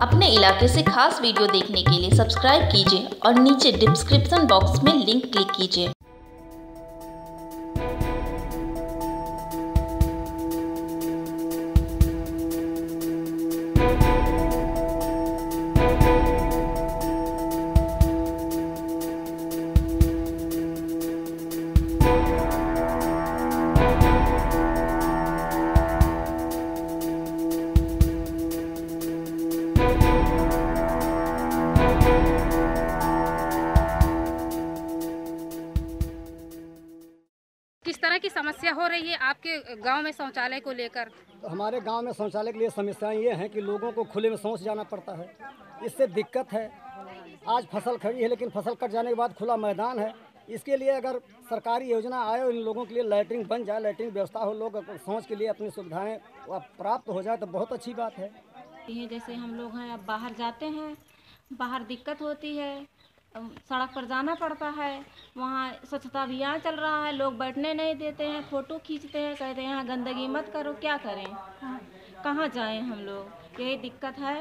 अपने इलाके से खास वीडियो देखने के लिए सब्सक्राइब कीजिए और नीचे डिस्क्रिप्शन बॉक्स में लिंक क्लिक कीजिए। किस तरह की समस्या हो रही है आपके गांव में शौचालय को लेकर? तो हमारे गांव में शौचालय के लिए समस्याएं ये हैं कि लोगों को खुले में शौच जाना पड़ता है, इससे दिक्कत है। आज फसल खड़ी है लेकिन फसल कट जाने के बाद खुला मैदान है। इसके लिए अगर सरकारी योजना आए और इन लोगों के लिए लैट्रिन बन जाए, लैट्रिन व्यवस्था हो, लोग शौच के लिए अपनी सुविधाएँ प्राप्त हो जाए तो बहुत अच्छी बात है। जैसे हम लोग हैं, अब बाहर जाते हैं, बाहर दिक्कत होती है, सड़क पर जाना पड़ता है, वहाँ स्वच्छता अभियान चल रहा है, लोग बैठने नहीं देते हैं, फ़ोटो खींचते हैं, कहते हैं यहाँ गंदगी मत करो। क्या करें, कहाँ जाएं हम लोग, यही दिक्कत है।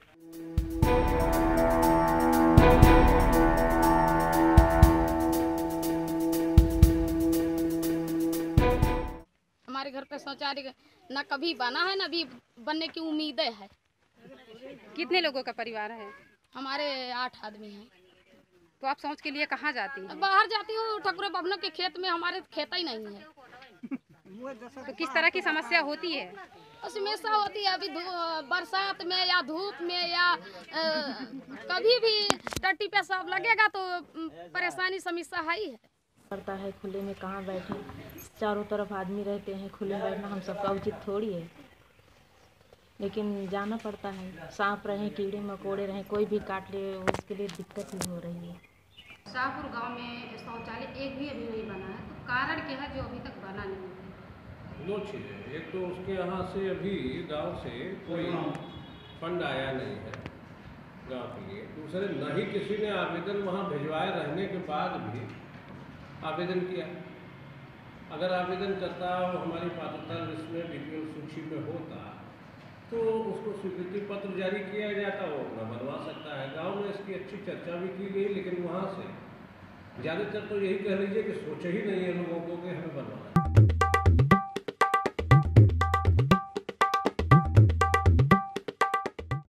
हमारे घर पे शौचालय न कभी बना है, न भी बनने की उम्मीदें है। कितने लोगों का परिवार है? हमारे 8 आदमी हैं। तो आप शौच के लिए कहाँ जाती हैं? बाहर जाती हूँ, ठाकुर बबनों के खेत में। हमारे खेत ही नहीं है। तो किस तरह की समस्या होती है? समस्या होती है अभी बरसात में या धूप में या कभी भी टट्टी पेशाब लगेगा तो परेशानी समस्या है ही है। पड़ता है खुले में, कहाँ बैठे, चारों तरफ आदमी रहते हैं, खुले में बैठना हम सबका उचित थोड़ी है, लेकिन जाना पड़ता है। सांप रहे, कीड़े मकोड़े रहे, कोई भी काट ले, उसके लिए दिक्कत ही हो रही है। शाहपुर गांव में शौचालय एक भी अभी नहीं बना है, तो कारण क्या है जो अभी तक बना नहीं है? 2 चीज़ें। एक तो उसके यहाँ से अभी गांव से कोई फंड आया नहीं है गांव के लिए। दूसरे, न ही किसी ने आवेदन वहाँ भिजवाए रहने के बाद भी आवेदन किया। अगर आवेदन करता और हमारी पात्रता लिस्ट में बीपीएल सूची में होता तो उसको स्वीकृति पत्र जारी किया जाता, वो अपना बनवा सकता है। गांव में इसकी अच्छी चर्चा भी की गई, लेकिन वहाँ से ज़्यादातर तो यही कह लीजिए कि सोच ही नहीं है लोगों को कि हमें बनवाना है।